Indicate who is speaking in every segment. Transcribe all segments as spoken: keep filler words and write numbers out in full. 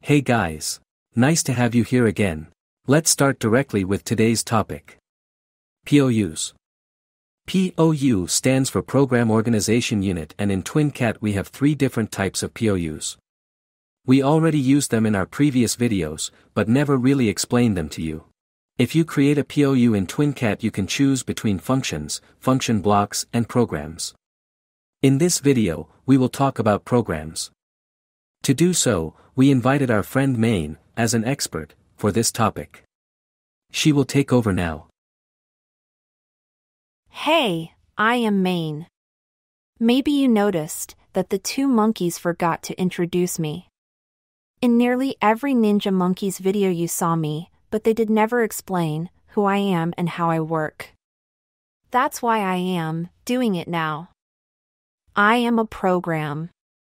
Speaker 1: Hey guys. Nice to have you here again. Let's start directly with today's topic. P O Us. P O U stands for Program Organization Unit, and in TwinCAT we have three different types of P O Us. We already used them in our previous videos, but never really explained them to you. If you create a P O U in TwinCAT, you can choose between functions, function blocks, and programs. In this video, we will talk about programs. To do so, we invited our friend Maine, as an expert, for this topic. She will take over now.
Speaker 2: Hey, I am Maine. Maybe you noticed that the two monkeys forgot to introduce me. In nearly every Ninja Monkeys video you saw me, but they did never explain who I am and how I work. That's why I am doing it now. I am a program.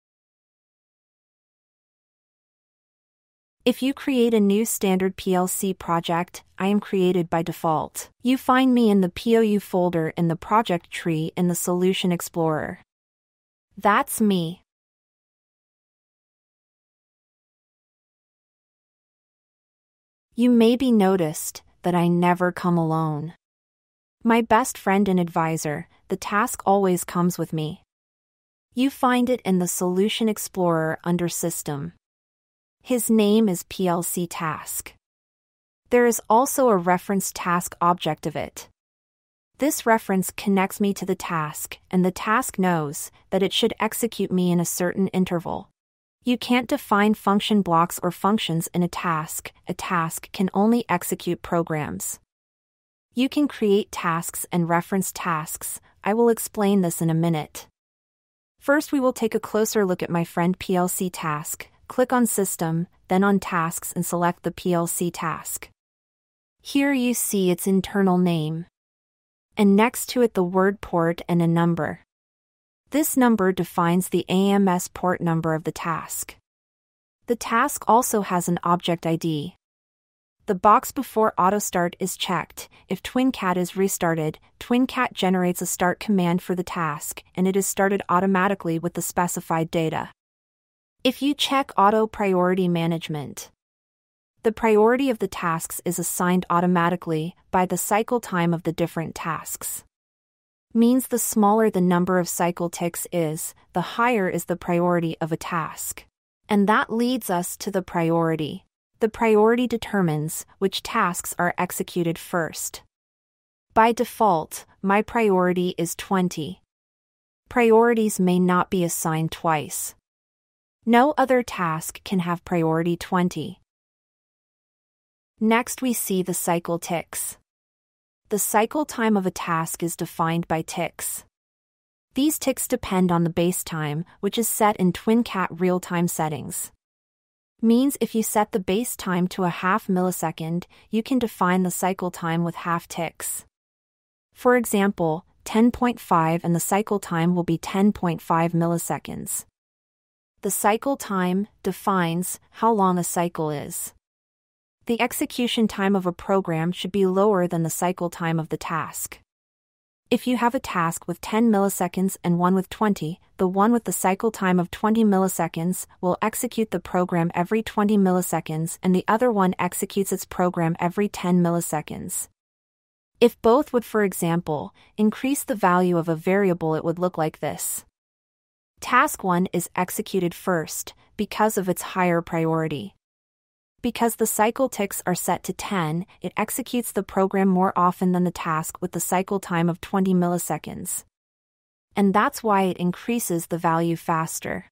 Speaker 2: If you create a new standard P L C project, I am created by default. You find me in the P O U folder in the project tree in the Solution Explorer. That's me. You maybe noticed that I never come alone. My best friend and advisor, the task always comes with me. You find it in the Solution Explorer under System. His name is P L C task. There is also a reference task object of it. This reference connects me to the task, and the task knows that it should execute me in a certain interval. You can't define function blocks or functions in a task. A task can only execute programs. You can create tasks and reference tasks. I will explain this in a minute. First, we will take a closer look at my friend P L C task. Click on System, then on Tasks, and select the P L C task. Here you see its internal name. And next to it the word port and a number. This number defines the A M S port number of the task. The task also has an object I D. The box before Auto Start is checked. If TwinCAT is restarted, TwinCAT generates a start command for the task, and it is started automatically with the specified data. If you check Auto Priority Management, the priority of the tasks is assigned automatically by the cycle time of the different tasks. Means the smaller the number of cycle ticks is, the higher is the priority of a task. And that leads us to the priority. The priority determines which tasks are executed first. By default, my priority is twenty. Priorities may not be assigned twice. No other task can have priority twenty. Next we see the cycle ticks. The cycle time of a task is defined by ticks. These ticks depend on the base time, which is set in TwinCAT real-time settings. Means if you set the base time to a half millisecond, you can define the cycle time with half ticks. For example, ten point five, and the cycle time will be ten point five milliseconds. The cycle time defines how long a cycle is. The execution time of a program should be lower than the cycle time of the task. If you have a task with ten milliseconds and one with twenty, the one with the cycle time of twenty milliseconds will execute the program every twenty milliseconds, and the other one executes its program every ten milliseconds. If both would, for example, increase the value of a variable, it would look like this. Task one is executed first, because of its higher priority. Because the cycle ticks are set to ten, it executes the program more often than the task with the cycle time of twenty milliseconds. And that's why it increases the value faster.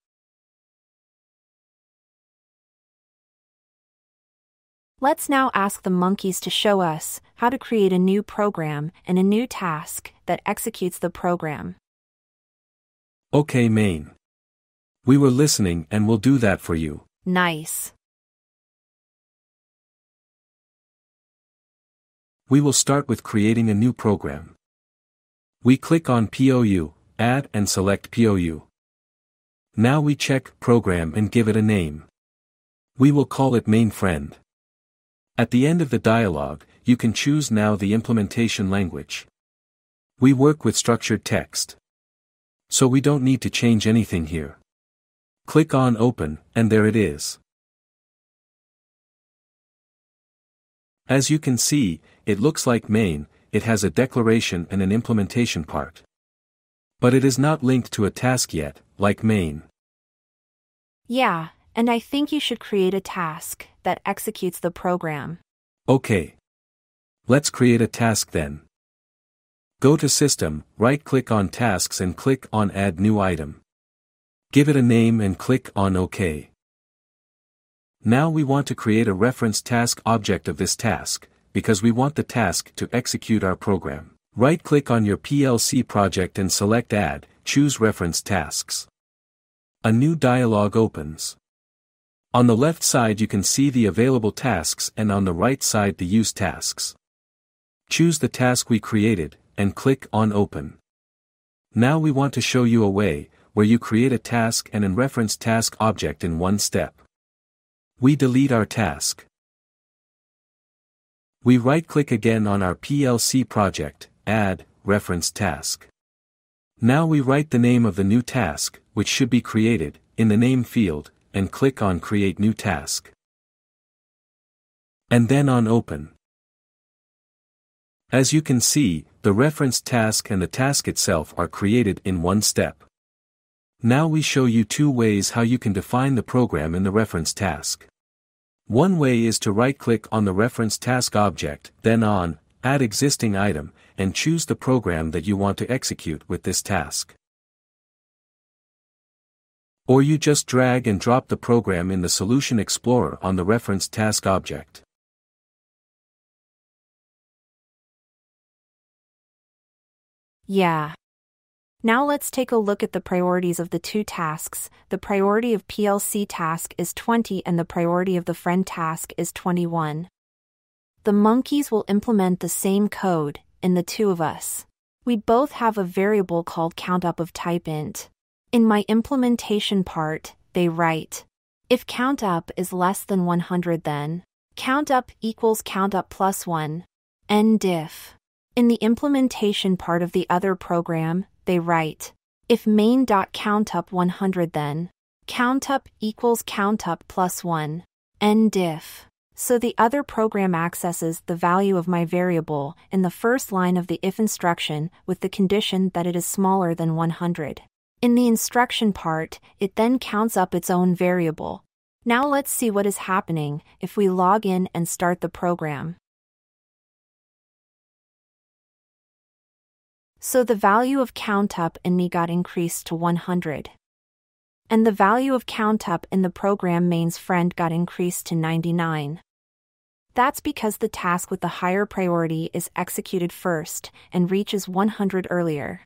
Speaker 2: Let's now ask the monkeys to show us how to create a new program and a new task that executes the program.
Speaker 1: Okay, Maine. We were listening and we'll do that for you.
Speaker 2: Nice.
Speaker 1: We will start with creating a new program. We click on P O U, Add, and select P O U. Now we check Program and give it a name. We will call it Main Friend. At the end of the dialog, you can choose now the implementation language. We work with structured text, so we don't need to change anything here. Click on Open, and there it is. As you can see, it looks like main, it has a declaration and an implementation part. But it is not linked to a task yet, like main.
Speaker 2: Yeah, and I think you should create a task that executes the program.
Speaker 1: Okay. Let's create a task then. Go to System, right-click on Tasks and click on Add New Item. Give it a name and click on OK. Now we want to create a reference task object of this task, because we want the task to execute our program. Right-click on your P L C project and select Add, choose Reference Tasks. A new dialog opens. On the left side you can see the available tasks and on the right side the use tasks. Choose the task we created, and click on Open. Now we want to show you a way, where you create a task and a reference task object in one step. We delete our task. We right-click again on our P L C project, Add, Reference Task. Now we write the name of the new task, which should be created, in the name field, and click on Create New Task. And then on Open. As you can see, the reference task and the task itself are created in one step. Now we show you two ways how you can define the program in the reference task. One way is to right-click on the reference task object, then on Add Existing Item, and choose the program that you want to execute with this task. Or you just drag and drop the program in the Solution Explorer on the reference task object.
Speaker 2: Yeah. Now let's take a look at the priorities of the two tasks. The priority of P L C task is twenty and the priority of the friend task is twenty-one. The monkeys will implement the same code in the two of us. We both have a variable called countup of type int. In my implementation part, they write, if countup is less than one hundred then countup equals countup plus one, end diff. In the implementation part of the other program, they write, if main.countup one hundred then countup equals countup plus one, end diff. So the other program accesses the value of my variable in the first line of the if instruction with the condition that it is smaller than one hundred. In the instruction part, it then counts up its own variable. Now let's see what is happening if we log in and start the program. So the value of countup in me got increased to one hundred. And the value of countup in the program main's friend got increased to ninety-nine. That's because the task with the higher priority is executed first and reaches one hundred earlier.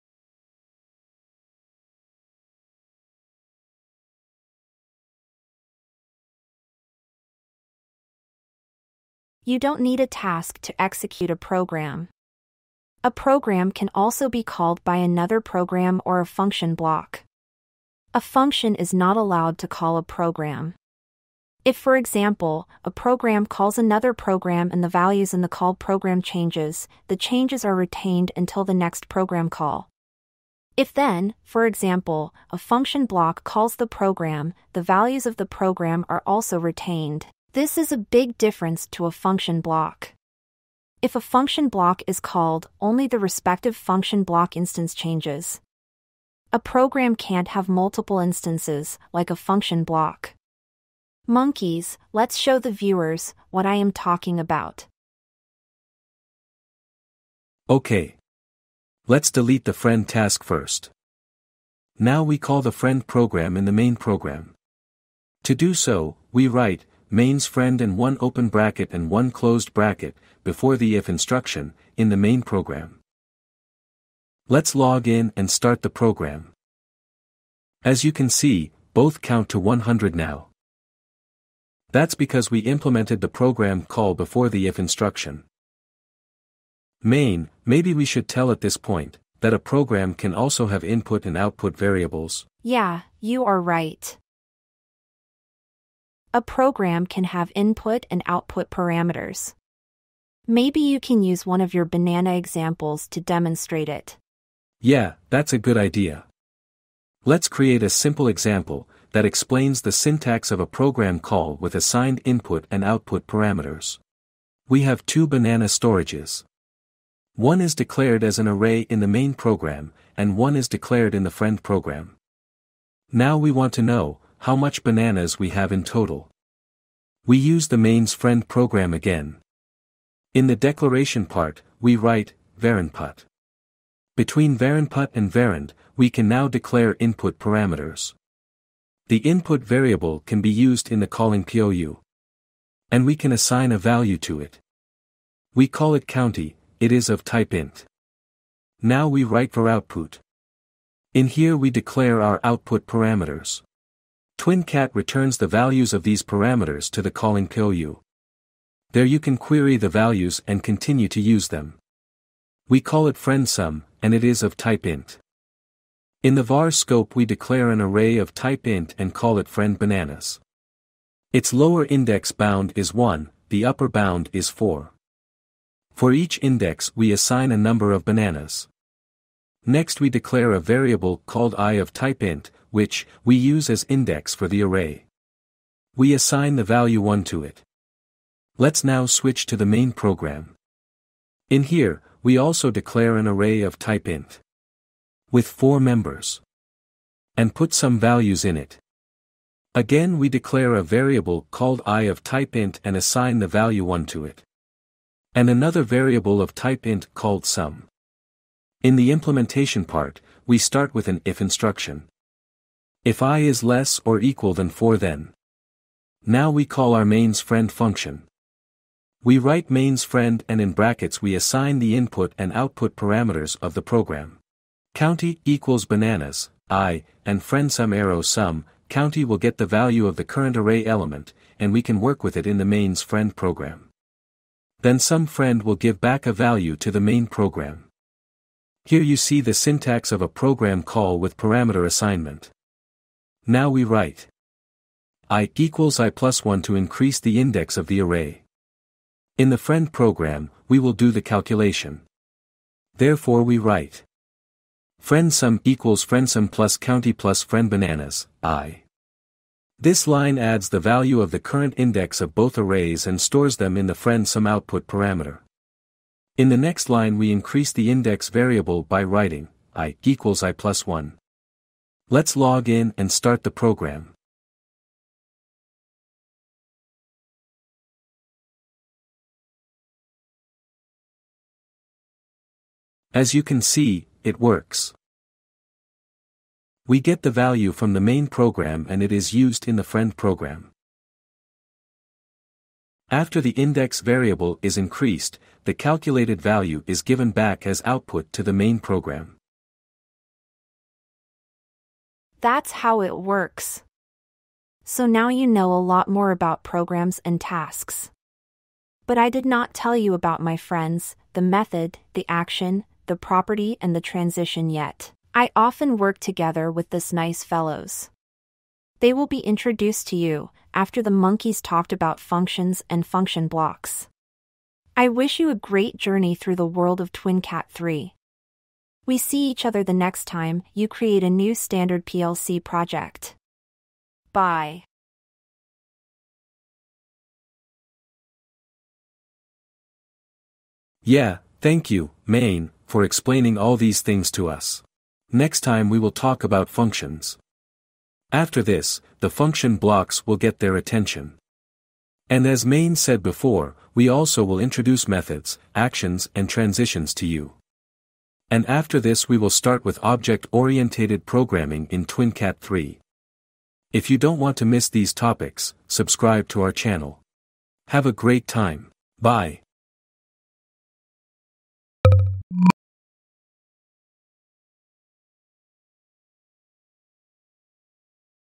Speaker 2: You don't need a task to execute a program. A program can also be called by another program or a function block. A function is not allowed to call a program. If, for example, a program calls another program and the values in the called program changes, the changes are retained until the next program call. If then, for example, a function block calls the program, the values of the program are also retained. This is a big difference to a function block. If a function block is called, only the respective function block instance changes. A program can't have multiple instances, like a function block. Monkeys, let's show the viewers what I am talking about.
Speaker 1: Okay. Let's delete the friend task first. Now we call the friend program in the main program. To do so, we write main's friend and one open bracket and one closed bracket before the if instruction in the main program. Let's log in and start the program. As you can see, both count to one hundred now. That's because we implemented the program call before the if instruction. Main, maybe we should tell at this point that a program can also have input and output variables.
Speaker 2: Yeah, you are right. A program can have input and output parameters. Maybe you can use one of your banana examples to demonstrate it.
Speaker 1: Yeah, that's a good idea. Let's create a simple example that explains the syntax of a program call with assigned input and output parameters. We have two banana storages. One is declared as an array in the main program, and one is declared in the friend program. Now we want to know how much bananas we have in total. We use the main's friend program again. In the declaration part, we write varinput. Between varinput and varind, we can now declare input parameters. The input variable can be used in the calling P O U. And we can assign a value to it. We call it county, it is of type int. Now we write for output. In here we declare our output parameters. TwinCAT returns the values of these parameters to the calling P O U. There you can query the values and continue to use them. We call it friendsum, and it is of type int. In the var scope we declare an array of type int and call it friend bananas. Its lower index bound is one, the upper bound is four. For each index we assign a number of bananas. Next we declare a variable called I of type int, which we use as index for the array. We assign the value one to it. Let's now switch to the main program. In here, we also declare an array of type int. With four members. And put some values in it. Again we declare a variable called I of type int and assign the value one to it. And another variable of type int called sum. In the implementation part, we start with an if instruction. If I is less or equal than four then. Now we call our main's friend function. We write main's friend and in brackets we assign the input and output parameters of the program. County equals bananas, I, and friendsum arrow sum, county will get the value of the current array element, and we can work with it in the main's friend program. Then some friend will give back a value to the main program. Here you see the syntax of a program call with parameter assignment. Now we write I equals I plus one to increase the index of the array. In the friend program, we will do the calculation. Therefore we write friendsum equals friendsum plus county plus friend bananas, I. This line adds the value of the current index of both arrays and stores them in the friendsum output parameter. In the next line we increase the index variable by writing I equals I plus one. Let's log in and start the program. As you can see, it works. We get the value from the main program and it is used in the friend program. After the index variable is increased, the calculated value is given back as output to the main program.
Speaker 2: That's how it works. So now you know a lot more about programs and tasks. But I did not tell you about my friends, the method, the action, the property and the transition yet. I often work together with this nice fellows. They will be introduced to you after the monkeys talked about functions and function blocks. I wish you a great journey through the world of TwinCAT three. We see each other the next time you create a new standard P L C project. Bye.
Speaker 1: Yeah, thank you, main, for explaining all these things to us. Next time we will talk about functions. After this, the function blocks will get their attention. And as main said before, we also will introduce methods, actions and transitions to you. And after this we will start with object-oriented programming in TwinCAT three. If you don't want to miss these topics, subscribe to our channel. Have a great time. Bye.